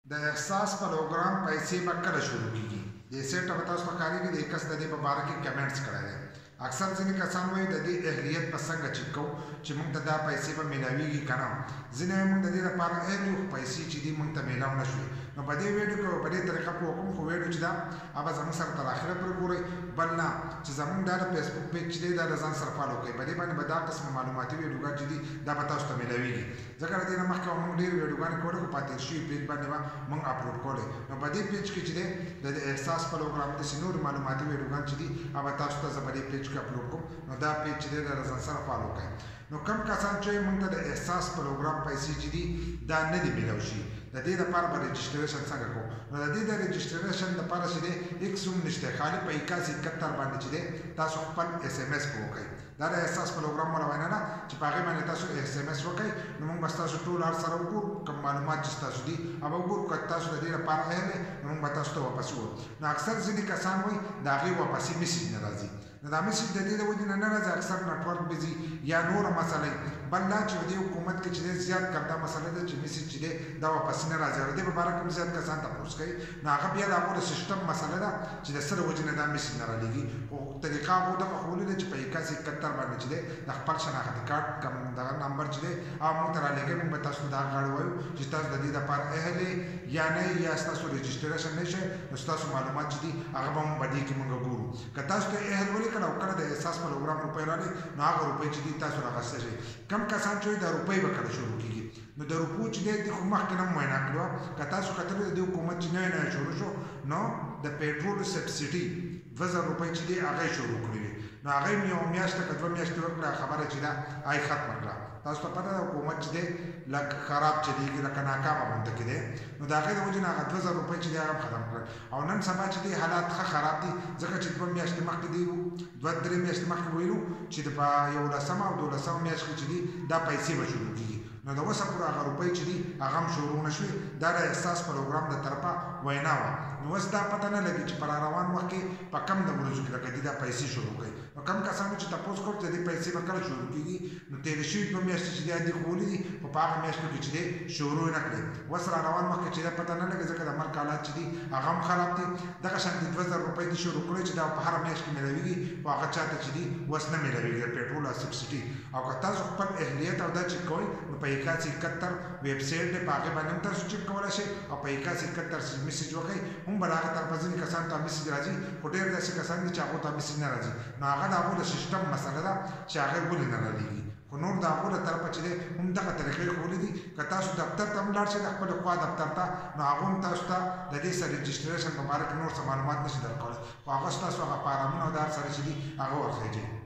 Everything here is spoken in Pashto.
د احساس پروګرام پیسې به کله شروع کیږي د سیټ په تاسو په کاریږي د کس د دې په اړه کې کمنټس کړئ اکثر ځینې کسان وایي د دې اهلیت په څنګه چیک کوو چې موږ ته دا پیسې به میلاویږي که نه ځینې موږ د دې لپاره اهل یو پیسې چې دي موږ ته میلاو نه شوې نو په دې ویډیو کې په دې طریقه پوه کوم خو ویډیو چې دا هغه زموږ سره تر اخره پورې ګورئ بل نه چې زموږ دا د فیسبوک پیج چې دی دا د ځان سره فالو کړئ په دې باندې به دا قسمه معلوماتي ویډیوګان چې دي دا به تاسو ته میلاویږي ځکه د دې نه مخکې موږ ډېر ویډیوګانې کولې خو په تېر شوي پیج باندې به موږ اپلوډ کولې نو په دې پیج کې چې دی د احساس پروګرام داسې نور معلوماتي ویډیوګان چې دي هغه تاسو ته زه په دې پیج کې اپلوډ کوم نو دا پیج چې دی د ځان سره فالو کړئ نو کم کسان چې موږ ته د احساس پروګرام پیسې چې دي دا نه دي میلاو شي د دې لپاره به رجسټریشن څنګه کوو نو د دې د رجسټریشن لپاره چې دی هیڅ هم نشته خالي په 8171 باندې چې دی تاسو خپل اس ام اس وکړئ دا د احساس پروګرام ولا وینا نه چې په هغې باندې تاسو اس ام اس وکړئ نو موږ به ستاسو ټول هر سره وګورو کوم معلومات چې ستاسو دي هغه وګورو که تاسو د دې لپاره اهل نو موږ به تاسو ته واپس ووایو نو اکثر ځینې کسان وایي د هغې واپسې میسج نه راځي نو دا میسج د دې د وجې نه راځي اکثر نیټورک بزي یا نوره مسله بل دا چې د حکومت کې چې زیات کردا مسله ده چې میسج چې دی دا واپس نه راځي او د دې په اړه کوم زیات کسان تاسو کوي نو هغه بیا د هغو د سیسټم مسله ده چې د سره وجې نه دا میسج نه رالیږي خو طریقه هغو دغه ښوولې ده چې په 8171 باندې چې دی د خپل شناختي کارت کوم دغه نمبر چې دی هغه موږ ته رالیږئ موږ به تاسو ته دغه غاړه وایو چې تاسو د دې لپاره اهل یا نه یا ستاسو رجسټریشن نه شي نو ستاسو معلومات چې دي هغه به موږ په دې کې موږ ګورو که تاسو ته اهل ولیکل او کله د احساس پروګرام روپۍ راغلي نو هغه روپۍ چې دي تاسو راغسته شئ کم کسان چې د روپۍ به کله شروع کېږي نو د روپو چې دی خو مخکې نه معاینه کړې وه که تاسو کتلې د دې حکومت چې نوی نوی شروع شو نو د پیټرول سبسډي 2000 روپۍ چې دی هغه یې شروع کړې وې نو هغه یې یوه میاشته که 2 میاشتې ورکړه خبره چې ده هغه ختمه کړه تاسو ته پته ده حکومت چې دی لږ خراب چلېږي لکه ناکامه غونته کې دی نو د هغې د وجې نه هغه 2000 روپۍ چې دی هغه هم ختم کړل او نن سبا چې دی حالات ښه خراب دي ځکه چې 2 میاشتې مخکې دی 2-3 میاشتې مخکې ویلو چې په 11مه او 12مه میاشت کې چې دي دا پیسې به شروع کېږي نو د اوسه پورې هغه روپۍ چې دي هغه هم شروع نه شوې دا د احساس پروګرام د طرفه وینا وه نو اوس دا پته نه لګي چې په راروان وخت کې په کم د ورځو کې لکه دي دا پیسې شروع کوي نو کم کسانو چې تپوس کړو چې دې پیسې به کله شروع کېږي نو تېرې شوي 2 میاشتې چې دی دي ښوولي دي خو په هغه میاشتو کې چې دی شروع یې نه کړې اوس راروان وخت کې چې دا پته نه لګي ځکه د ملک حالات چې دي هغه هم خراب دي دغه شانتې 2000 روپۍ دي شروع کړی چې دا په هره میاشت کې میلاویږي خو هغه چاته چې دي اوس نه میلاویږي د پیټرول او سبسډي او که تاسو خپل اهلیت او دا چیک کوئ نو په 8171 ویب سایټ دی په هغې باندې هم تاسو چیک کولی شئ او په 8171 میسج وکړئ هم به د هغې طرفه ځینې کسانو ته میسج راځي خو ډېر داسې کسان دي چې هغو ته میسج نه راځي نو هغه د هغو د سیسټم مسله ده چې هغې ولې نه رالیږي خو نور د هغو له طرفه چې دی هم دغه طریقې ښوولې دي که تاسو دفتر ته هم لاړ شئ د خپلې خوا دفتر ته نو هغو هم تاسو ته د دې سره رجسټریشن په باره کې نور څه معلومات نشي درکولی خو هغه ستاسو هغه فارمونه او د هر سره چې دي هغه ورخیږي